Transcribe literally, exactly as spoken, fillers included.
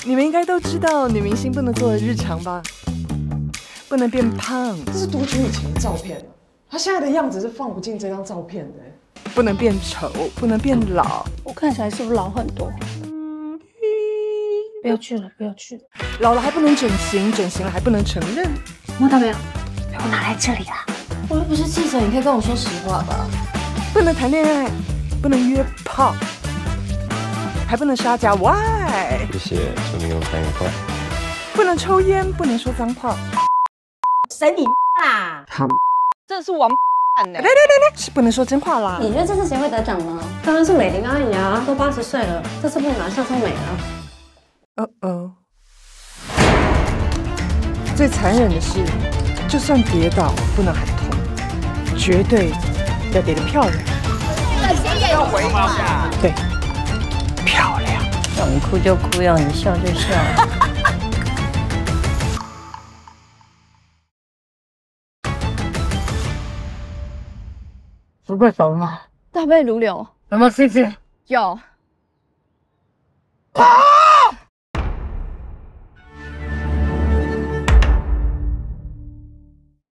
你们应该都知道女明星不能做的日常吧？不能变胖， 这是多久以前的照片了？她现在的样子是放不进这张照片的。 不能变丑，不能变老。 我看起来是不是老很多？不要去了，不要去了。 老了还不能整形，整形了还不能承认。 摸到没有？被我拿来这里了。 我又不是记者，你可以跟我说实话吧？ 不能谈恋爱，不能约炮，还不能杀价 ，why？ 谢谢，祝你用餐愉快。 不能抽烟，不能说脏话。 谁你啊？ 他真的是王蛋呢！ 来来来来，是不能说真话啦。 你觉得这次谁会得奖呢？当然是美玲阿姨啊，都八十岁了，这次不拿下就美了。 哦哦。最残忍的是，就算跌倒，不能喊痛，绝对要跌得漂亮。要回一下。对，漂亮。 要你哭就哭，要你笑就笑。 不会熟吗？ 大背如流。 有没有试试？ 有。 啊！